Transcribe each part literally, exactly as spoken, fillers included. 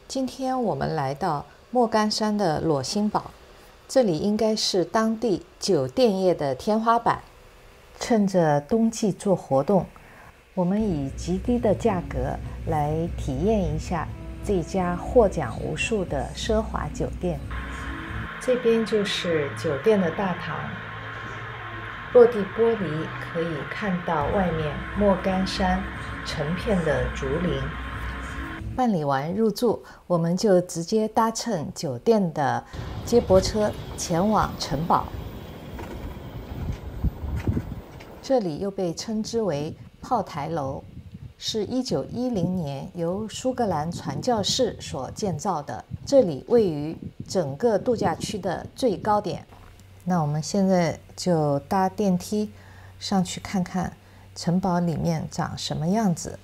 今天我们来到莫干山的裸心堡，这里应该是当地酒店业的天花板。趁着冬季做活动，我们以极低的价格来体验一下这家获奖无数的奢华酒店。这边就是酒店的大堂，落地玻璃可以看到外面莫干山成片的竹林。办理完入住，我们就直接搭乘酒店的接驳车前往城堡。这里又被称之为炮台楼，是一九一零年由苏格兰传教士所建造的。这里位于整个度假区的最高点。那我们现在就搭电梯上去看看城堡里面长什么样子。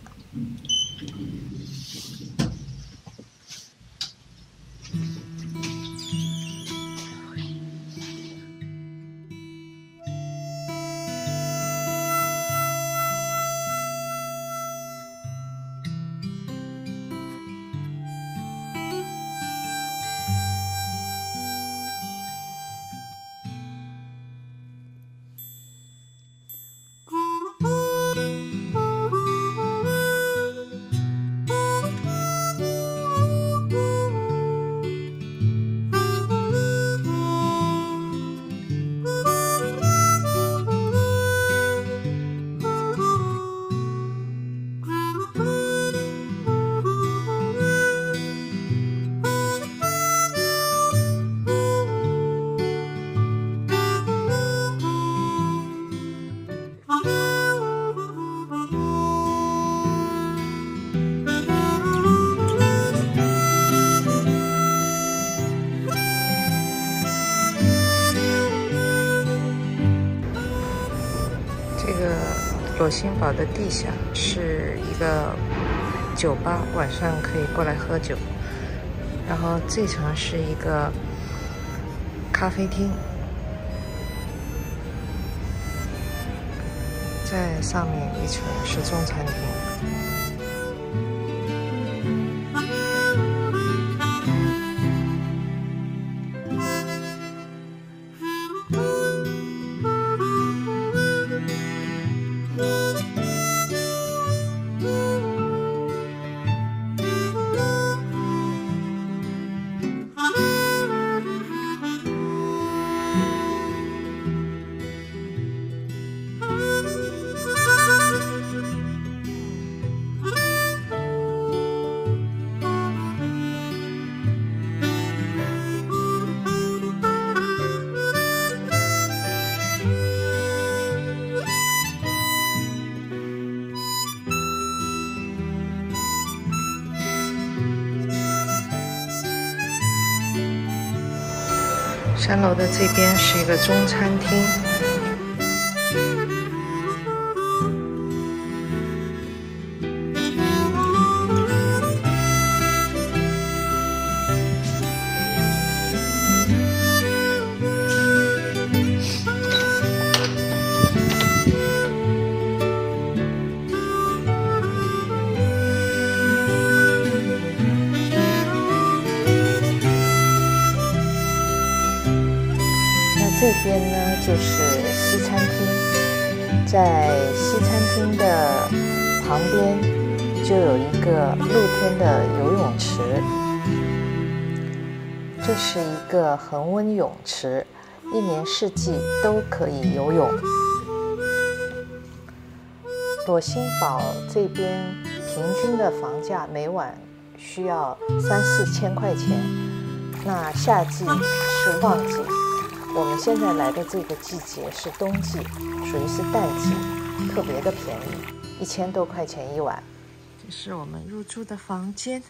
这个裸心堡的地下是一个酒吧，晚上可以过来喝酒。然后这层是一个咖啡厅，在上面一层是中餐厅。三楼的这边是一个中餐厅，这边呢就是西餐厅，在西餐厅的旁边就有一个露天的游泳池，这是一个恒温泳池，一年四季都可以游泳。裸心堡这边平均的房价每晚需要三四千块钱，那夏季是旺季。我们现在来的这个季节是冬季，属于是淡季，特别的便宜，一千多块钱一晚。这是我们入住的房间。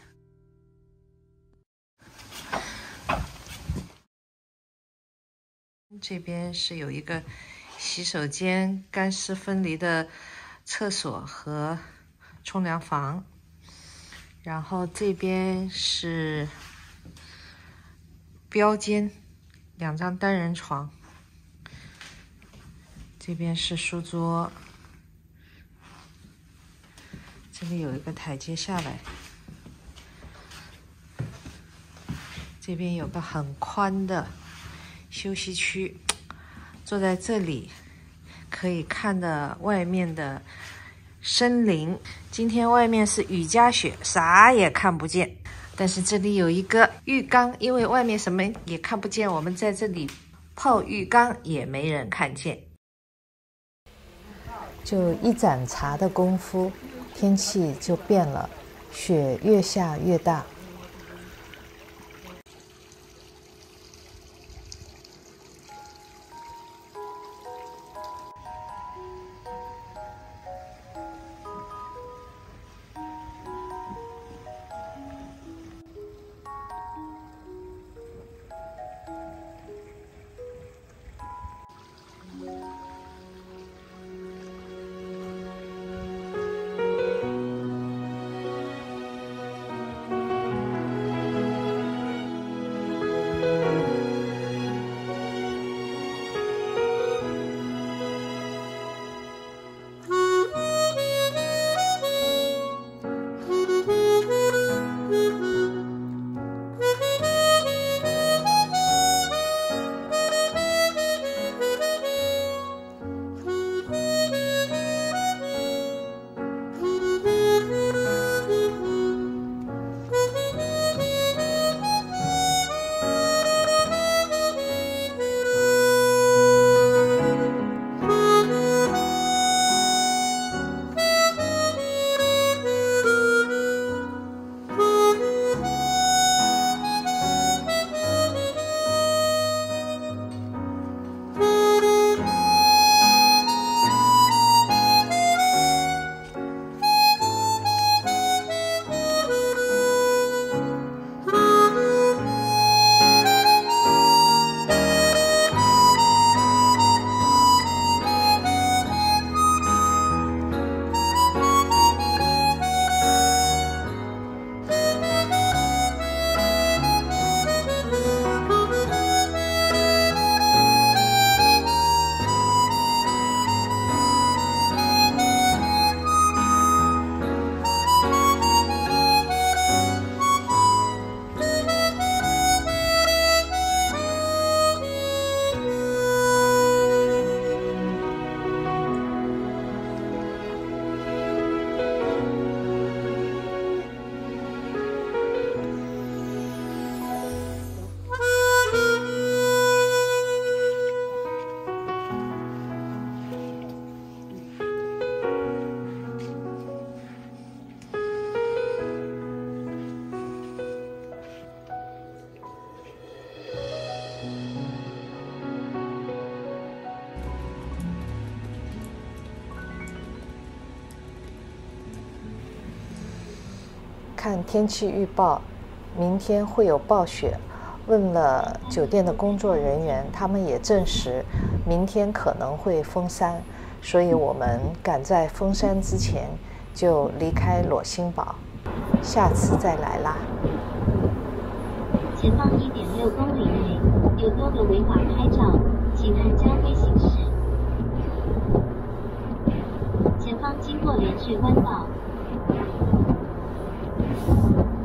这边是有一个洗手间、干湿分离的厕所和冲凉房，然后这边是标间。两张单人床，这边是书桌，这里有一个台阶下来， 这边有个很宽的休息区，坐在这里可以看到外面的森林。今天外面是雨夹雪，啥也看不见。但是这里有一个浴缸，因为外面什么也看不见，我们在这里泡浴缸也没人看见。就一盏茶的功夫，天气就变了，雪越下越大。看天气预报，明天会有暴雪。问了酒店的工作人员，他们也证实明天可能会封山，所以我们赶在封山之前就离开裸心堡，下次再来啦。 前方一点六公里内有多个违法拍照，请按交规行驶。前方经过连续弯道。